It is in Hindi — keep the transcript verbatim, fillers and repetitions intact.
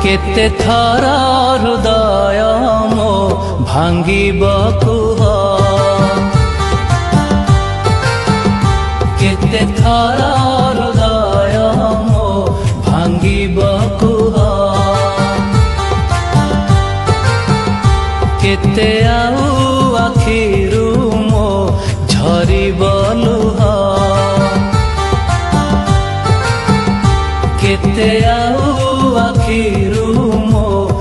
केते थर हृदय मो भांगिब कुह केते थर हृदय मो भांगिब कुह केते आउ आखिरु मो झरिब लुह केते आउ आखिरु मो